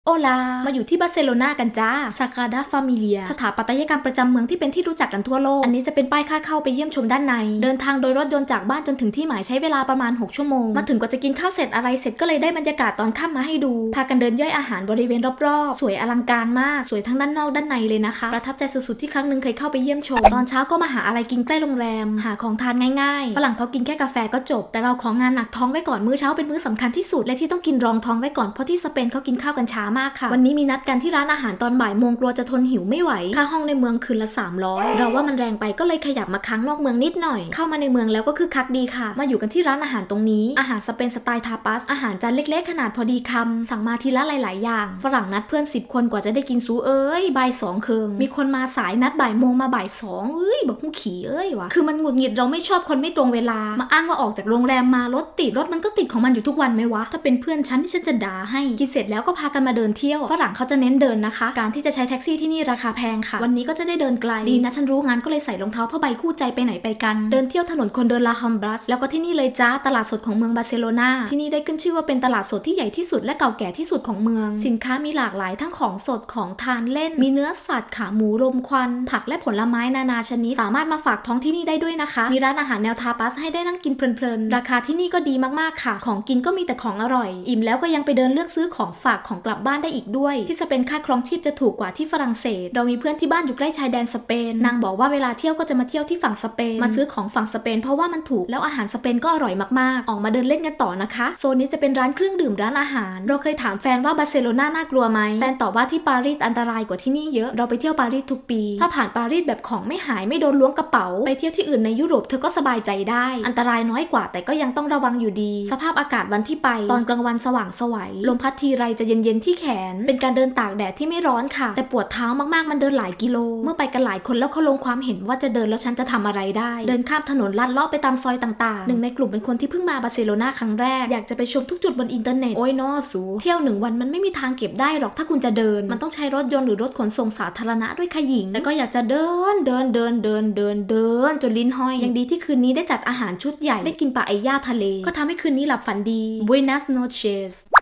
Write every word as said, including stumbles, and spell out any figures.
โอลามาอยู่ที่บาร์เซโลนากันจ้าซา กราดา ฟามิเลีย สถาปัตยกรรมประจำเมืองที่เป็นที่รู้จักกันทั่วโลกอันนี้จะเป็นป้ายค่าเข้าไปเยี่ยมชมด้านในเดินทางโดยรถยนต์จากบ้านจนถึงที่หมายใช้เวลาประมาณหกชั่วโมงมาถึงก็จะกินข้าวเสร็จอะไรเสร็จก็เลยได้บรรยากาศตอนค่ำมาให้ดูพากันเดินย่อยอาหารบริเวณรอบๆสวยอลังการมากสวยทั้งด้านนอกด้านในเลยนะคะประทับใจสุดๆที่ครั้งหนึ่งเคยเข้าไปเยี่ยมชมตอนเช้าก็มาหาอะไรกินใกล้โรงแรมหาของทานง่ายๆฝรั่งเขากินแค่กาแฟก็จบแต่เราของงานหนักท้องไว้ก่อนมื้อเช้าเป็นมื้อสำคัญที่สุดและที่ต้องกินรองท้องไว้ก่อนเพราะที่สเปนเขากินข้าวกันช้ามากค่ะวันนี้มีนัดกันที่ร้านอาหารตอนบ่ายโมงกลัวจะทนหิวไม่ไหวค่าห้องในเมืองคืนละสามร้อยเราว่ามันแรงไปก็เลยขยับมาค้างนอกเมืองนิดหน่อยเข้ามาในเมืองแล้วก็คือคักดีค่ะมาอยู่กันที่ร้านอาหารตรงนี้อาหารสเปนสไตล์ทาปาสอาหารจานเล็กๆขนาดพอดีคำสั่งมาทีละหลายๆอย่างฝรั่งนัดเพื่อนสิบคนกว่าจะได้กินซูเอ้ยบ่ายสองเคิงมีคนมาสายนัดบ่ายโมงมาบ่ายสองเอ้ยบอกหูขี่เอ้ยวะคือมันหงุดหงิดเราไม่ชอบคนไม่ตรงเวลามาอ้างว่าออกจากโรงแรมมารถติดรถมันก็ติดของมันอยู่ทุกวันไหมวะถ้าเป็นเพื่อนฉันที่ฉันจะด่าให้กินเสร็จแล้วก็พากันมาเดินเที่ยวฝรั่งเขาจะเน้นเดินนะคะการที่จะใช้แท็กซี่ที่นี่ราคาแพงค่ะวันนี้ก็จะได้เดินไกลดีนะฉันรู้งานก็เลยใส่รองเท้าผ้าใบคู่ใจไปไหนไปกันเดินเที่ยวถนนคนเดินลาคัมบรัสแล้วก็ที่นี่เลยจ้าตลาดสดของเมืองบาร์เซโลนาที่นี่ได้ขึ้นชื่อว่าเป็นตลาดสดที่ใหญ่ที่สุดและเก่าแก่ที่สุดของเมืองสินค้ามีหลากหลายทั้งของสดของทานเล่นมีเนื้อสัตว์ขาหมูรมควันผักและผลไม้นานาชนิดสามารถมาฝากท้องที่นี่ได้ด้วยนะคะมีร้านอาหารแนวทาปาสให้ได้นั่งกินเพลินๆราคาที่นี่ก็ดีมากๆค่ะของกินก็มีแต่ของอร่อยอิ่มแล้วก็ยังไปเดินเลือกซื้อของฝากของกลับบ้านได้อีกด้วยที่สเปนค่าครองชีพจะถูกกว่าที่ฝรั่งเศสเรามีเพื่อนที่บ้านอยู่ใกล้ชายแดนสเปนนางบอกว่าเวลาเที่ยวก็จะมาเที่ยวที่ฝั่งสเปนมาซื้อของฝั่งสเปนเพราะว่ามันถูกแล้วอาหารสเปนก็อร่อยมากๆออกมาเดินเล่นกันต่อนะคะโซนนี้จะเป็นร้านเครื่องดื่มร้านอาหารเราเคยถามแฟนว่าบาร์เซโลนาน่ากลัวไหมแฟนตอบว่าที่ปารีสอันตรายกว่าที่นี่เยอะเราไปเที่ยวปารีสทุกปีถ้าผ่านปารีสแบบของไม่หายไม่โดนล้วงกระเป๋าไปเที่ยวที่อื่นในยุโรปเธอก็สบายใจได้อันตรายน้อยกว่าแต่ก็ยังต้องระวังอยู่ดีสภาพอากาศวันที่ไปตอนกลางวันสว่างไสวลมพัดทีไรจะเย็นๆที่แขนเป็นการเดินตากแดดที่ไม่ร้อนค่ะแต่ปวดเท้ามากๆมันเดินหลายกิโลเมื่อไปกันหลายคนแล้วเขาลงความเห็นว่าจะเดินแล้วฉันจะทำอะไรได้เดินข้ามถนนลัดเลาะไปตามซอยต่างๆหนึ่งในกลุ่มเป็นคนที่เพิ่งมาบาร์เซโลนาครั้งแรกอยากจะไปชมทุกจุดบนอินเทอร์เน็ตโอ้ยนอสูเที่ยวหนึ่งวันมันไม่มีทางเก็บได้หรอกถ้าคุณจะเดินมันต้องใช้รถยนต์หรือรถขนส่งสาธารณะด้วยค่ะหญิงแต่ก็อยากจะเดินเดินเดินเดินเดินเดินจนลิ้นห้อยยังดีที่คืนนี้ได้จัดอาหารชุดใหญ่ได้กินปลาไอย่าทะเลก็ทำให้คืนนี้หลับฝันดี Buenas noches